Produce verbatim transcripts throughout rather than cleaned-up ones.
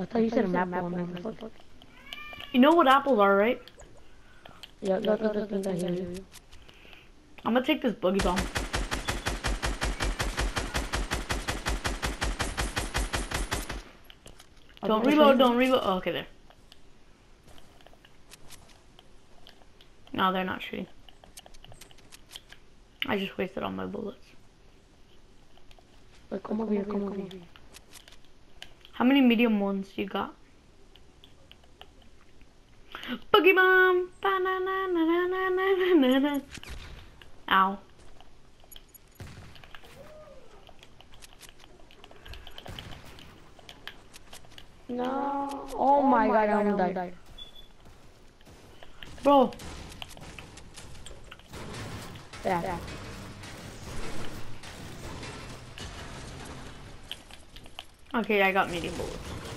I thought you said a map one. You know what apples are, right? Yeah, that's the thing I hear you. I'm gonna take this boogie bomb. Don't reload, don't reload. Oh, okay, there. No, they're not shooting. I just wasted all my bullets. Wait, come over here, come over here. How many medium ones you got? Boogie bomb! Ba-na-na-na-na-na-na-na-na. Ow. No. Oh my god, I almost died. Bro. Yeah. yeah. Okay, I got medium bullets.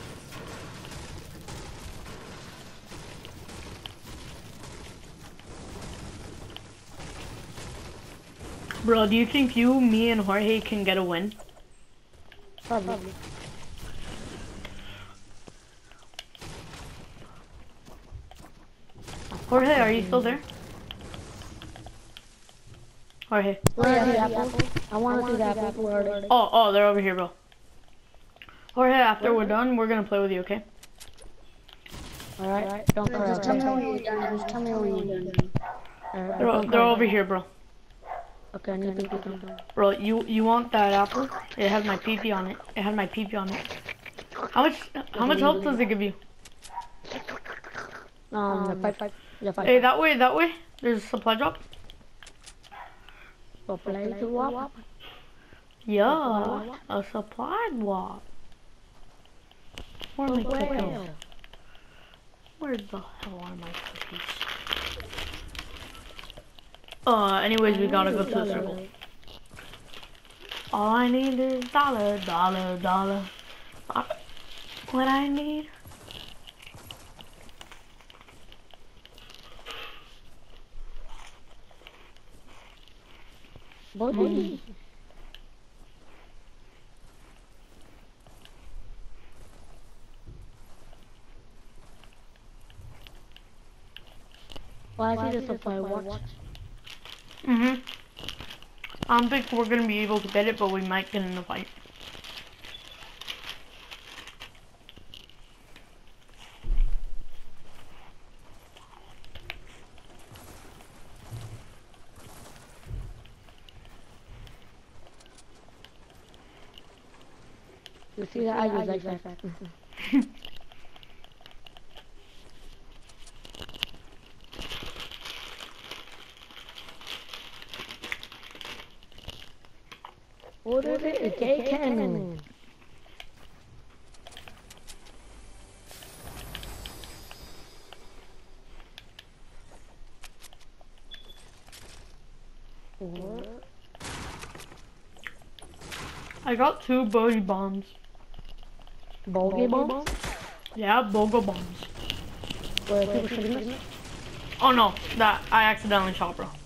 Bro, do you think you, me, and Jorge can get a win? Probably. Jorge, are you still there? Jorge. Where are the apples? I want to see the apples. Where are they? Oh, oh, they're over here, bro. Jorge, after we're done, we're gonna play with you, okay? Alright, don't cry. Just tell me when you're done. Just tell me when you're done. Alright, they're, they're over here, bro. Okay, I need to get them. Bro, you you want that apple? It has my P P on it. It has my P P on it. How much how much health does it give you? Um, the five, five, the five. Hey, that way, that way. There's a supply drop. Supply drop. Yeah, a supply drop. Where are my cookies? Where the hell are my cookies? Uh, anyways, we gotta go to the circle. All I need is dollar, dollar, dollar. What I need. Boogie. Well, I see the supply watch. Mhm. I don't think we're gonna be able to get it, but we might get in a fight. You see that? I use like that. What is it? A J cannon. What? I got two bogey bombs. Bogey bombs? Yeah, bogo bombs. Wait, people shooting us? Oh no, that I accidentally shot, bro.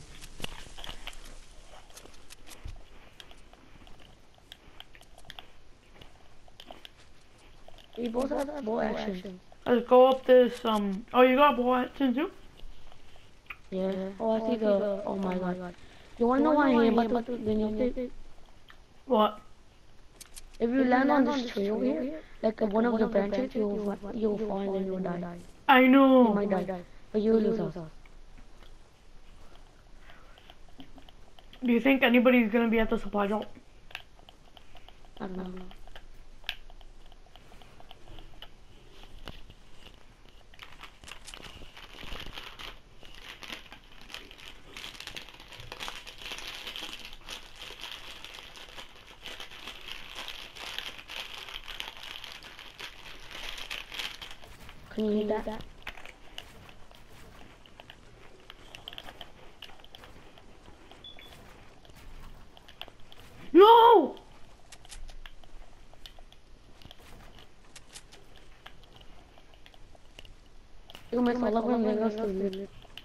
We both have bow action. Let's go up this, um, oh, you got bow action too? Yeah. Oh, I see the, oh my god. You wanna know why I ain't about to, then you think? What? If you land on this tree over here, like one of the branches, you'll, you'll fall and then you'll die. I know. You might die, but you'll lose us. Do you think anybody's gonna be at the supply drop? I don't know. Can you hear that? that? No! You might fall up and then go to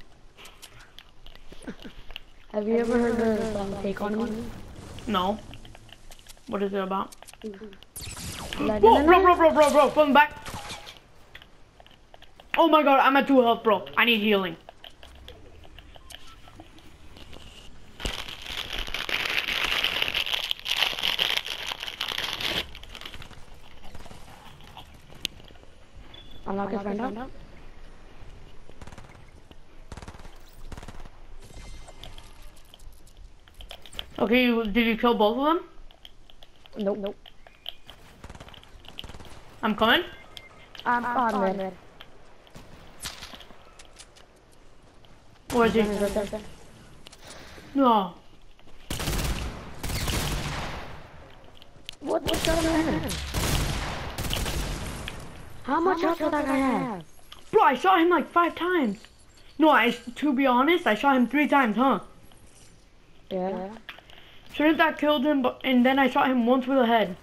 Have you ever heard the song Take On Me? No. What is it about? Like, Whoa, bro, bro, bro, bro, bro, come back. Oh my god, I'm at two health, bro. I need healing. Unlock his friend up. Okay, you, did you kill both of them? Nope, nope. I'm coming. I'm on mid. Where is he? No. What? What's going on? How much health does that guy have? Bro, I shot him like five times. No, I, to be honest, I shot him three times, huh? Yeah. Shouldn't that killed him, but and then I shot him once with a head.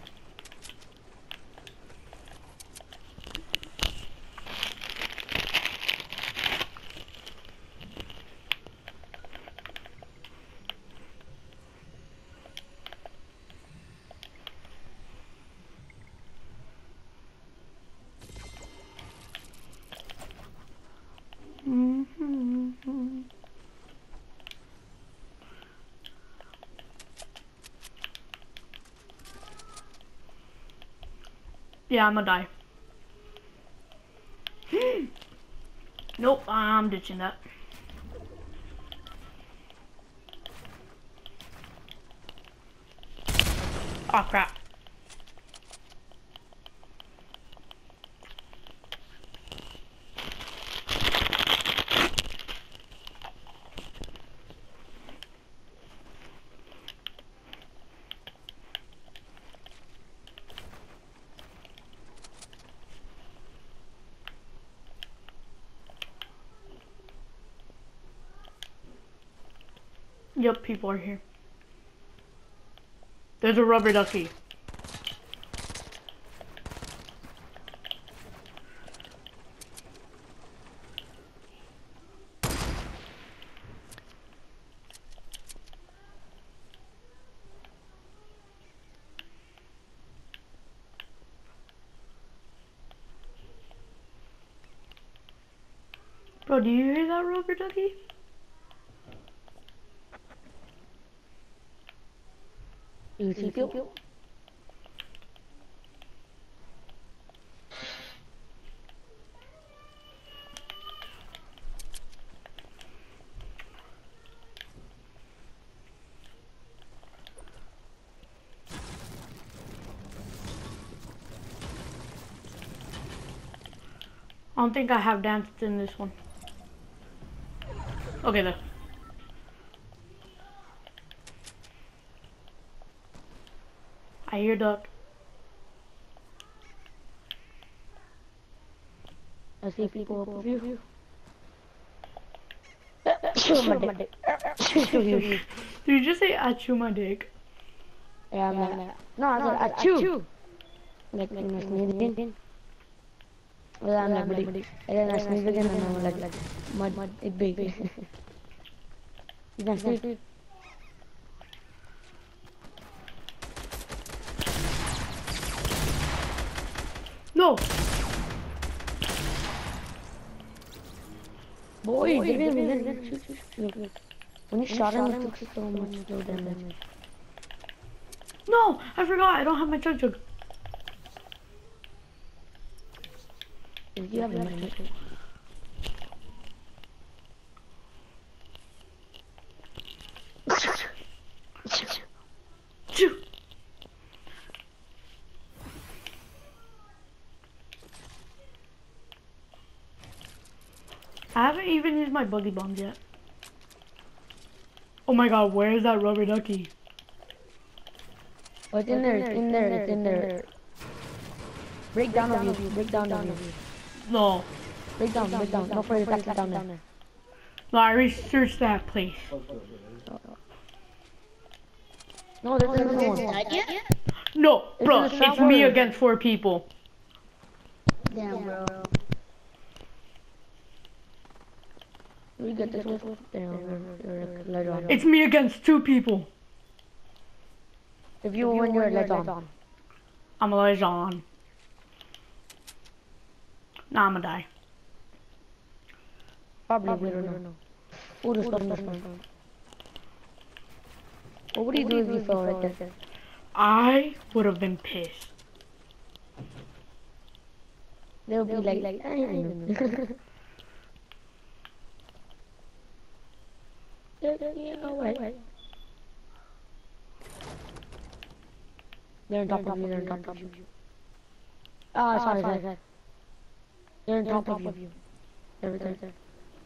Mm-hmm. Yeah, I'm gonna die. Nope, I'm ditching that. Oh crap. Yep, people are here. There's a rubber ducky. Bro, do you hear that rubber ducky? You see you? I don't think I have danced in this one. Okay, there. I hear duck. I see people above you. Chew my dick. Did you just say I chew my dick? Yeah, I'm not. No, I said I chew. Like, you know, sneezing. Well, I'm like, and then I sneeze again and I'm like, like, mud, mud, it big. You can sneeze. No! Boy, Boy didn't even shoot, shoot, shoot. When you shot him, it took so much no damage. No! I forgot, I don't have my chug chug. You have a minute. I haven't even used my buggy bombs yet. Oh my god, where is that rubber ducky? Oh, it's in there, it's in there, it's in there. Break down of you, break down of you. No. Break down, break down, no further attacks down there. No, I researched that place. No, there's another one. No, bro, it's me against four people. Damn, bro. We get this one. Damn, it's me against two people. If you win, you're leg on. I'm a leg on. Nah, I'm gonna die. Probably, we don't know. Oh, the storm, the storm. What would he do if you fell right there? I would have been pissed. They'll be like, like, I don't know. Yeah, alright. They're on top of you, they're on top of you. Ah, sorry, sorry, sorry. They're on top of you. They're there, there.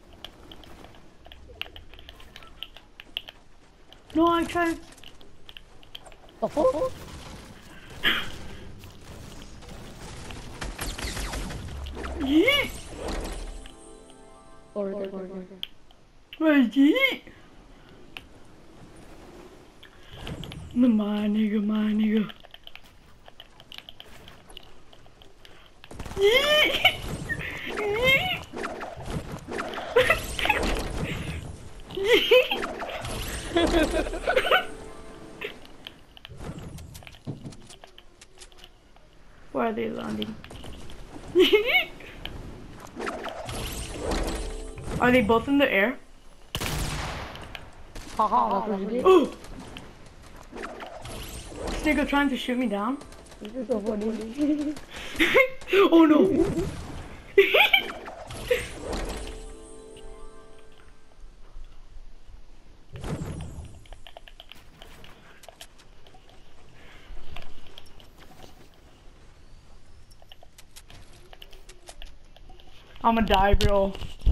No, I tried. Oh, oh. Yeet! Or there, or there. Where's yeet? My nigga, my nigga. Yeet! Yeet! Yeet! Where are they landing? Are they both in the air? Haha, that's what you did. Oh! This nigga trying to shoot me down? This is so funny. Oh no! I'ma die, bro.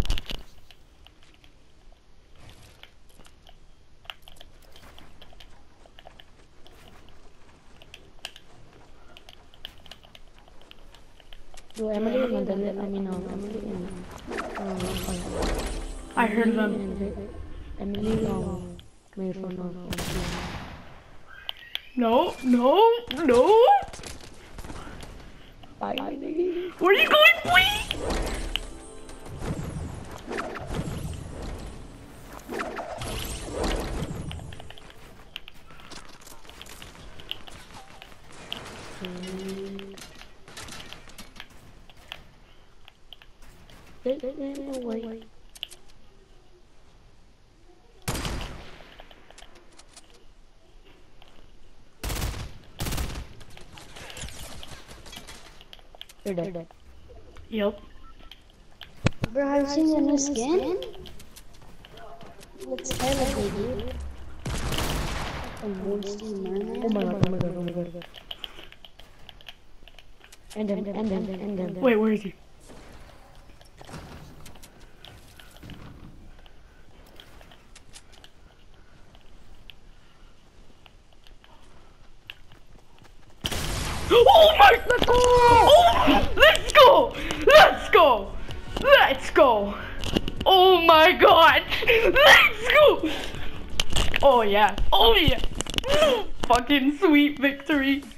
So Emily and Mandela, I mean, no, Emily and uh, I heard Emily them. and Emily um, made fun of. No, no, no! Bye. Where are you going, please? Take it away. You're dead. Yep. Bro, have you seen the new skin? Looks hella good, dude. A monster merman. Oh my god, oh my god, oh my god. End him, end him, end him. Wait, where is he? Oh my! Let's go! Oh, let's go! Let's go! Let's go! Oh my god! Let's go! Oh yeah! Oh yeah! Fucking sweet victory!